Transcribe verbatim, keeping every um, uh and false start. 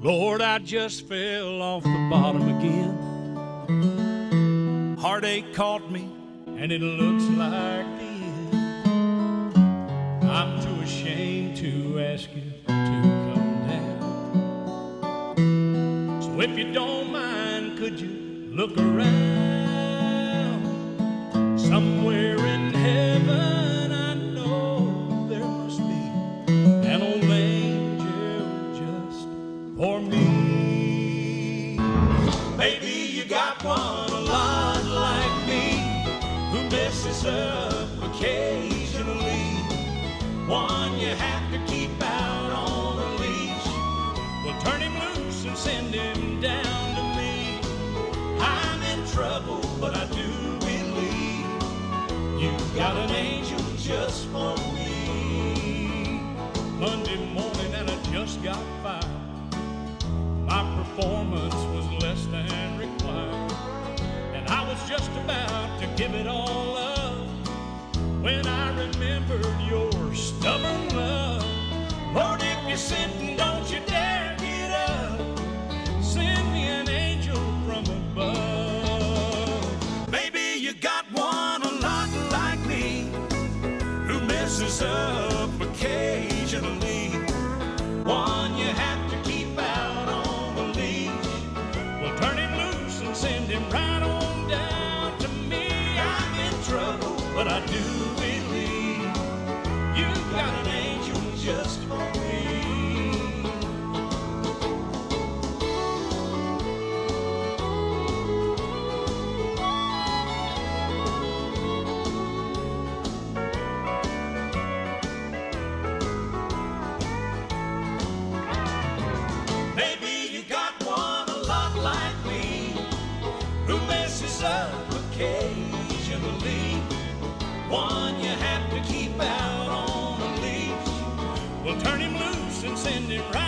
Lord, I just fell off the bottom again. Heartache caught me, and it looks like the end. I'm too ashamed to ask you to come down. So if you don't mind, could you look around? Somewhere in heaven I know there must be an old angel just for me. Maybe you got one a lot like me, who messes up occasionally, one you have to keep out on a leash. Well, turn him loose and send him down to me. I'm in trouble, but I do believe you've got an angel just for me. Monday morning and I just got fired. My performance was less than required, and I was just about to give it all up when I remembered your stubborn love. Lord, if you're sitting, don't you dare get up. Send me an angel from above. Maybe you got one a lot like me, who messes up occasionally, one you have to keep out on the leash. Well, turn him loose and send him right on down to me. I'm in trouble, but I do believe you've got an angel just for me. Maybe you got one a lot like me, who messes up occasionally, one you have to keep out on a leash. Well, turn him loose and send him right